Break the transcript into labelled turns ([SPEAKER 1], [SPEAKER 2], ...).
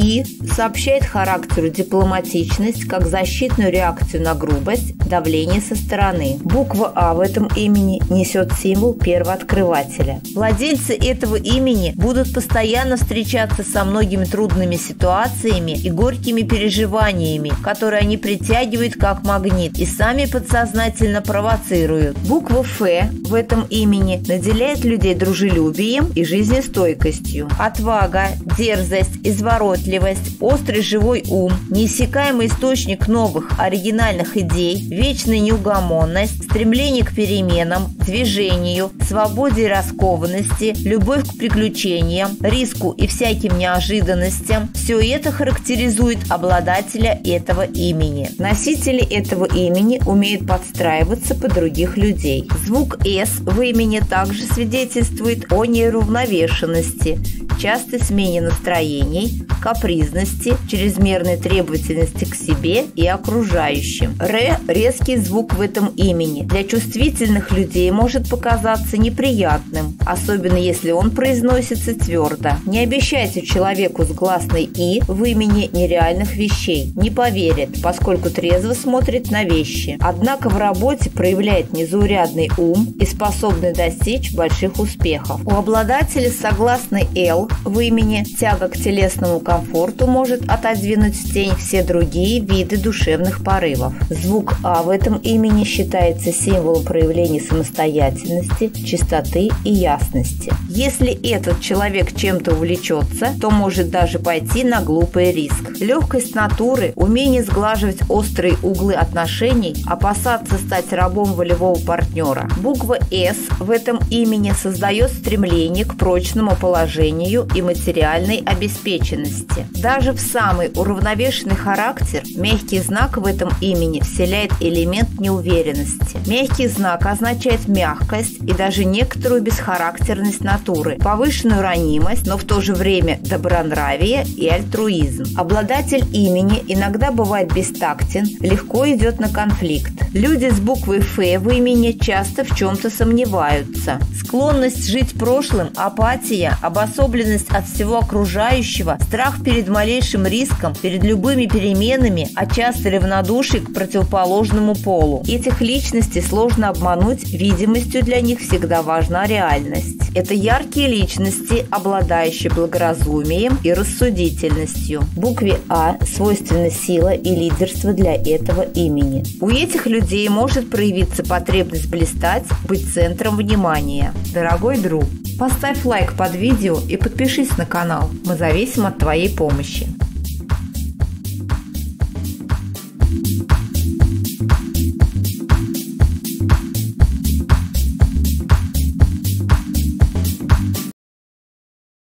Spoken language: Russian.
[SPEAKER 1] И сообщает характеру дипломатичность как защитную реакцию на грубость, давление со стороны. Буква А в этом имени несет символ первооткрывателя. Владельцы этого имени будут постоянно встречаться со многими трудными ситуациями и горькими переживаниями, которые они притягивают как магнит и сами подсознательно провоцируют. Буква Ф в этом имени наделяет людей дружелюбием и жизнестойкостью. Отвага, дерзость, изворотливость, острый живой ум, неиссякаемый источник новых оригинальных идей, вечная неугомонность, стремление к переменам, движению, свободе и раскованности, любовь к приключениям, риску и всяким неожиданностям – все это характеризует обладателя этого имени. Носители этого имени умеют подстраиваться под других людей. Звук «С» в имени также свидетельствует о неуравновешенности, частой смене настроений, капризности, чрезмерной требовательности к себе и окружающим. «Р» – резкий звук в этом имени. Для чувствительных людей может показаться неприятным, особенно если он произносится твердо. Не обещайте человеку с гласной «и» в имени нереальных вещей. Не поверит, поскольку трезво смотрит на вещи. Однако в работе проявляет незаурядный ум и способный достичь больших успехов. У обладателя согласной «л» в имени тяга к телесному комфорту может отодвинуть в тень все другие виды душевных порывов. Звук «а» в этом имени считается символом проявления самостоятельности, чистоты и ясности. Если этот человек чем-то увлечется, то может даже пойти на глупый риск. Легкость натуры, умение сглаживать острые углы отношений, опасаться стать рабом волевого партнера. Буква «С» в этом имени создает стремление к прочному положению и материальной обеспеченности. Даже в самый уравновешенный характер мягкий знак в этом имени вселяет элемент неуверенности. Мягкий знак означает мягкость и даже некоторую бесхарактерность натуры, повышенную ранимость, но в то же время добронравие и альтруизм. Обладатель имени иногда бывает бестактен, легко идет на конфликт. Люди с буквой «Ф» в имени часто в чем-то сомневаются. Склонность жить прошлым, апатия, обособленность от всего окружающего, страх перед малейшим риском, перед любыми переменами, а часто равнодушие к противоположному полу. Этих личностей сложно обмануть, видимостью для них всегда важна реальность. Это яркие личности, обладающие благоразумием и рассудительностью. Букве «А» свойственна сила и лидерство для этого имени. У этих людей может проявиться потребность блистать, быть центром внимания. Дорогой друг, поставь лайк под видео и подпишись на канал. Мы зависим от твоей помощи.